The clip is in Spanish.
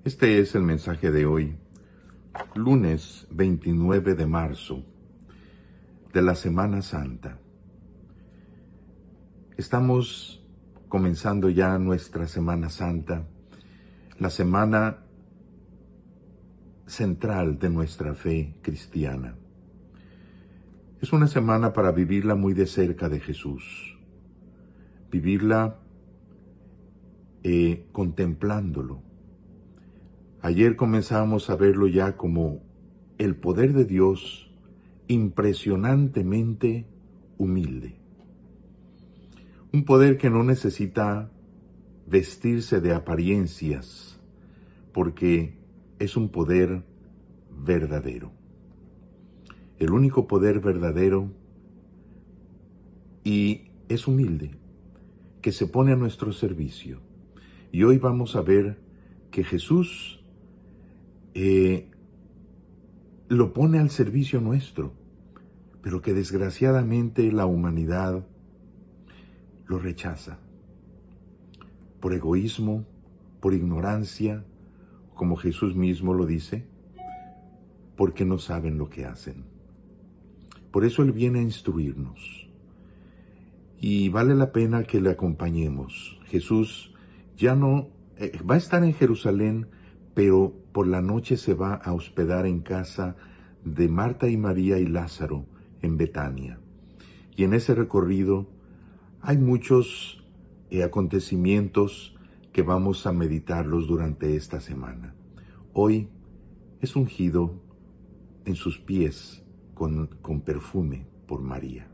Este es el mensaje de hoy, lunes 29 de marzo de la Semana Santa. Estamos comenzando ya nuestra Semana Santa, la semana central de nuestra fe cristiana. Es una semana para vivirla muy de cerca de Jesús, vivirla contemplándolo. Ayer comenzamos a verlo ya como el poder de Dios impresionantemente humilde. Un poder que no necesita vestirse de apariencias, porque es un poder verdadero. El único poder verdadero, y es humilde, que se pone a nuestro servicio. Y hoy vamos a ver que Jesús lo pone al servicio nuestro, pero que desgraciadamente la humanidad lo rechaza. Por egoísmo, por ignorancia, como Jesús mismo lo dice, porque no saben lo que hacen. Por eso Él viene a instruirnos. Y vale la pena que le acompañemos. Jesús ya no va a estar en Jerusalén, pero por la noche se va a hospedar en casa de Marta y María y Lázaro en Betania. Y en ese recorrido hay muchos acontecimientos que vamos a meditarlos durante esta semana. Hoy es ungido en sus pies con perfume por María.